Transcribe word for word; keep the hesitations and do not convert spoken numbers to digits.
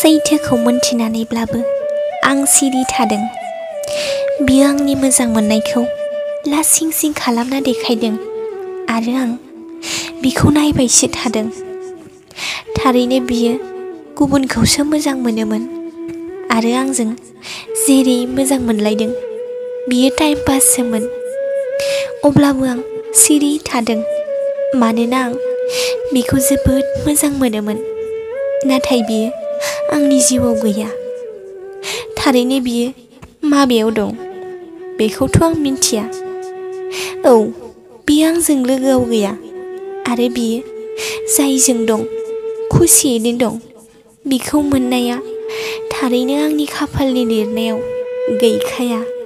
सैथोखौ मोनथिनानैब्लाबो आं सिरि थादों। बियो आंनि मोजां मोननायखौ लासिं सिं खालामना देखायदों आरो आं बिखौ नायबायसो थादों। थारैनो बियो गुबुनखौसो मोजां मोनोमोन आरो आंजों जेरै मोजां मोनलायदों बियो टाइम पाससोमोन। अब्लाबो आं सिरि थादों मानोना आं बिखौ जोबोद मोजां मोनोमोन। नाथाय बियो आंनि जिउआव गैया। थारैनो बियो माबेयाव दं बेखौथ' आं मिन्थिया। औ, बियो आंजों लोगोआव गैया आरो बियो जायजों दं खुसियैनो दं। बिखौ मोननाया थारैनो आंनि खाफालनि लिरनायाव गैखाया।